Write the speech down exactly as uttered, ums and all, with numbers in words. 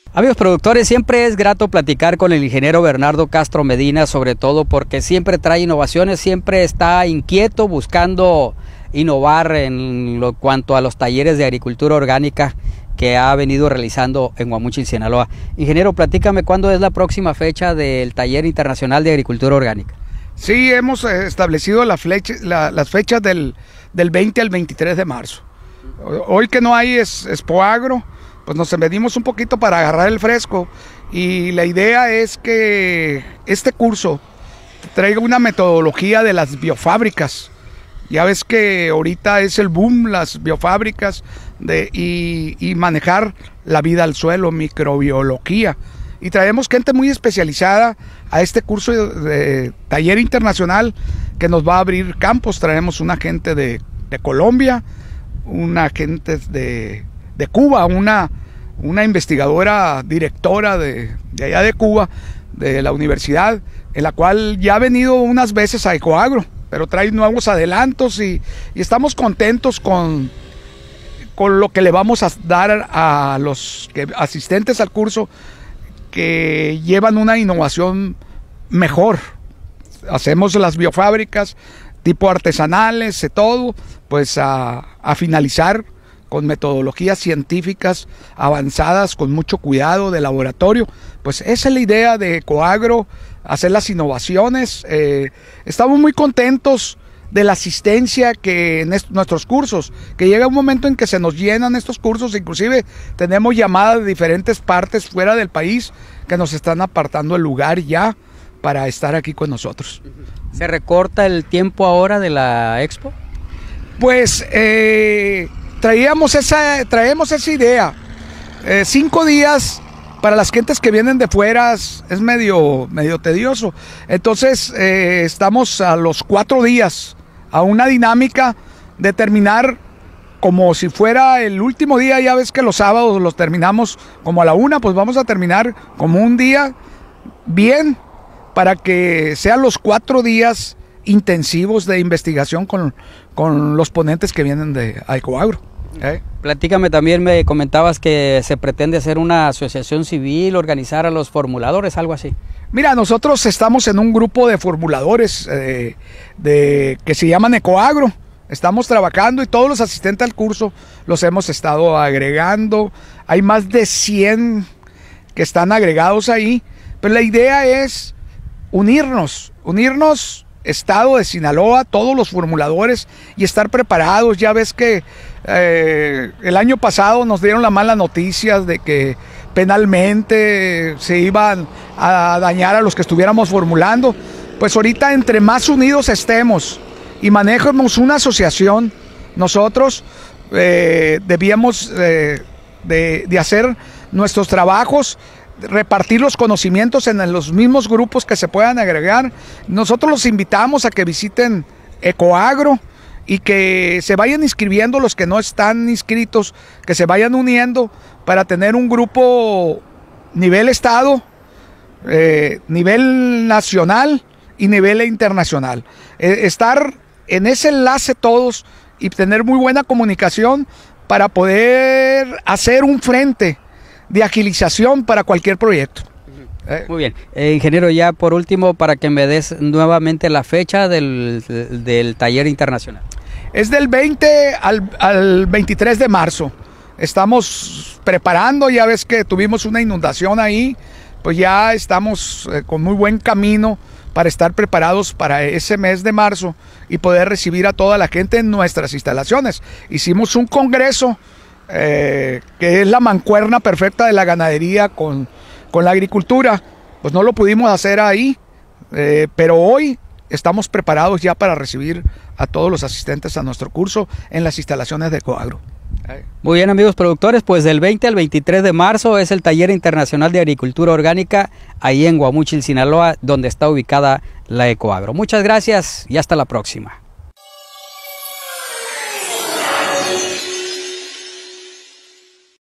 Amigos productores, siempre es grato platicar con el ingeniero Bernardo Castro Medina, sobre todo porque siempre trae innovaciones, siempre está inquieto buscando innovar en lo cuanto a los talleres de agricultura orgánica que ha venido realizando en Guamúchil, Sinaloa. Ingeniero, platícame cuándo es la próxima fecha del Taller Internacional de Agricultura Orgánica. Sí, hemos establecido la flecha, la, las fechas del, del veinte al veintitrés de marzo. Hoy que no hay es, Expoagro, pues nos medimos un poquito para agarrar el fresco, y la idea es que este curso traiga una metodología de las biofábricas. Ya ves que ahorita es el boom, las biofábricas de, y, y manejar la vida al suelo, microbiología. Y traemos gente muy especializada a este curso de, de taller internacional que nos va a abrir campos. Traemos una gente de, de Colombia, una gente de, de Cuba, una, una investigadora directora de, de allá de Cuba, de la universidad, en la cual ya ha venido unas veces a Ecoagro, pero trae nuevos adelantos y, y estamos contentos con, con lo que le vamos a dar a los que, asistentes al curso, que llevan una innovación mejor. Hacemos las biofábricas tipo artesanales, de todo, pues a, a finalizar con metodologías científicas avanzadas, con mucho cuidado de laboratorio. Pues esa es la idea de Ecoagro, hacer las innovaciones. Eh, estamos muy contentos de la asistencia que en nuestros cursos, que llega un momento en que se nos llenan estos cursos, inclusive tenemos llamadas de diferentes partes fuera del país que nos están apartando el lugar ya para estar aquí con nosotros. ¿Se recorta el tiempo ahora de la expo? Pues eh, traíamos esa, traemos esa idea. Eh, cinco días para las gentes que vienen de fuera es medio, medio tedioso. Entonces eh, estamos a los cuatro días, a una dinámica de terminar como si fuera el último día. Ya ves que los sábados los terminamos como a la una, pues vamos a terminar como un día bien, para que sean los cuatro días intensivos de investigación con, con los ponentes que vienen de Ecoagro. ¿Eh? Platícame también, me comentabas que se pretende hacer una asociación civil, organizar a los formuladores, algo así. Mira, nosotros estamos en un grupo de formuladores eh, de, que se llaman Ecoagro. Estamos trabajando y todos los asistentes al curso los hemos estado agregando. Hay más de cien que están agregados ahí. Pero la idea es unirnos, unirnos Estado de Sinaloa, todos los formuladores, y estar preparados. Ya ves que eh, el año pasado nos dieron la mala noticia de que penalmente se iban a dañar a los que estuviéramos formulando. Pues ahorita, entre más unidos estemos y manejemos una asociación, nosotros eh, debíamos eh, de, de hacer nuestros trabajos, repartir los conocimientos en los mismos grupos que se puedan agregar. Nosotros los invitamos a que visiten Ecoagro y que se vayan inscribiendo los que no están inscritos, que se vayan uniendo para tener un grupo nivel estado, eh, nivel nacional y nivel internacional. Eh, estar en ese enlace todos y tener muy buena comunicación para poder hacer un frente de agilización para cualquier proyecto. Eh. Muy bien. Eh, ingeniero, ya por último, para que me des nuevamente la fecha del, del taller internacional. Es del veinte al, al veintitrés de marzo. Estamos preparando, ya ves que tuvimos una inundación ahí, pues ya estamos eh, con muy buen camino para estar preparados para ese mes de marzo y poder recibir a toda la gente en nuestras instalaciones. Hicimos un congreso Eh, que es la mancuerna perfecta de la ganadería con, con la agricultura. Pues no lo pudimos hacer ahí, eh, pero hoy estamos preparados ya para recibir a todos los asistentes a nuestro curso en las instalaciones de Ecoagro. Muy bien, amigos productores, pues del veinte al veintitrés de marzo es el Taller Internacional de Agricultura Orgánica ahí en Guamúchil, Sinaloa, donde está ubicada la Ecoagro. Muchas gracias y hasta la próxima.